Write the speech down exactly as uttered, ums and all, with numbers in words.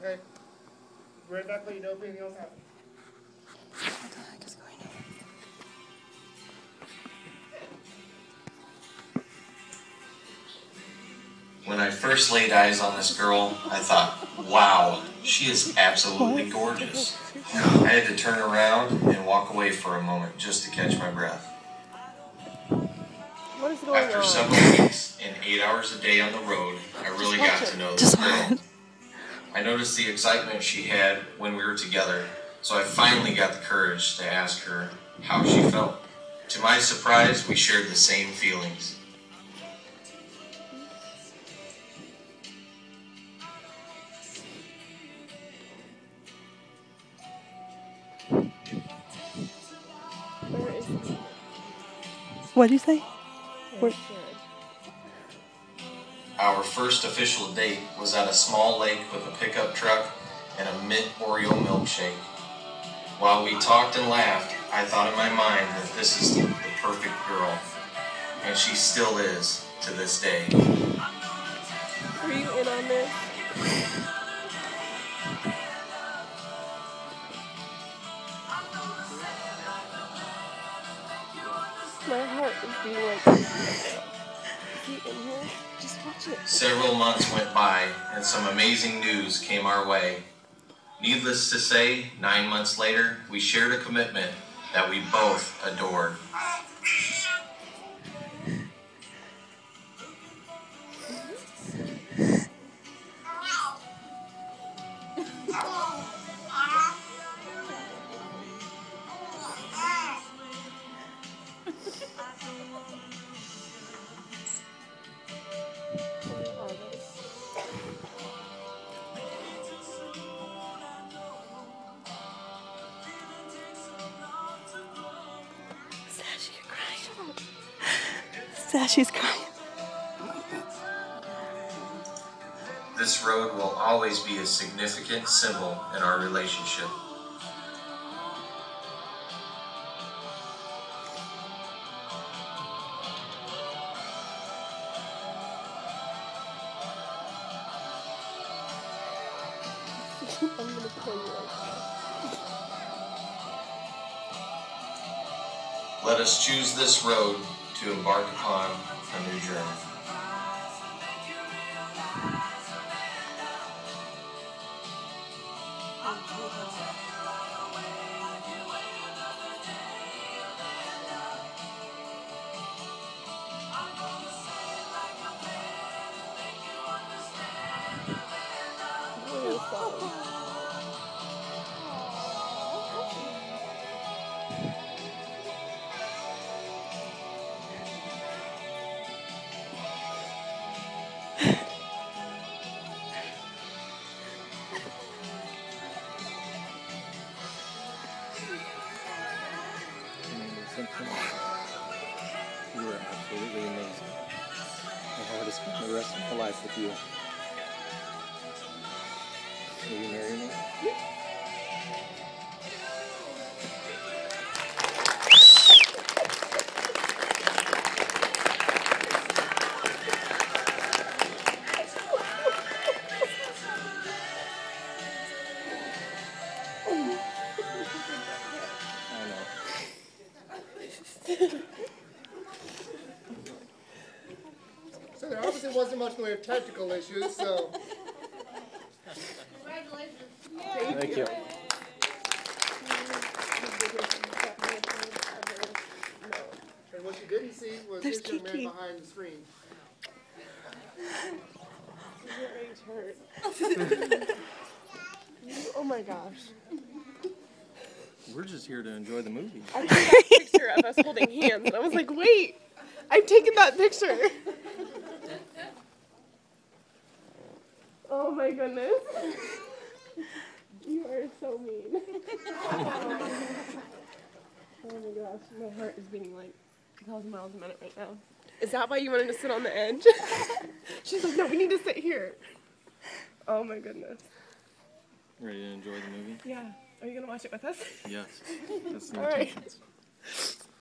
Okay. Right back when you know if anything else happens. What the heck is going on? When I first laid eyes on this girl, I thought, wow, she is absolutely gorgeous. I had to turn around and walk away for a moment just to catch my breath. What is going After on? several weeks and eight hours a day on the road, I really got to know this girl. I noticed the excitement she had when we were together, so I finally got the courage to ask her how she felt. To my surprise, we shared the same feelings. Where is he? What did you say? Where? Our first official date was at a small lake with a pickup truck and a mint Oreo milkshake. While we talked and laughed, I thought in my mind that this is the perfect girl, and she still is to this day. Are you in on this? My heart is being like, is he in here? Just watch it. Several months went by, and some amazing news came our way. Needless to say, nine months later, we shared a commitment that we both adored. Sashy's crying. This road will always be a significant symbol in our relationship. I'm gonna pull you like that. Let us choose this road to embark upon a new journey. You were absolutely amazing. I want to spend the rest of my life with you. Will you marry me? I know. So there obviously wasn't much in the way of technical issues, so. Congratulations. Thank you. And what you didn't see was There's this young man Kiki. behind the screen. Your ears hurt. Oh my gosh. We're just here to enjoy the movie. I took that picture of us holding hands, and I was like, wait, I've taken that picture. Oh my goodness. You are so mean. Oh my gosh, my heart is beating like a thousand miles a minute right now. Is that why you wanted to sit on the edge? She's like, no, we need to sit here. Oh my goodness. Ready to enjoy the movie? Yeah. Are you going to watch it with us? Yes. That's the All right. intentions.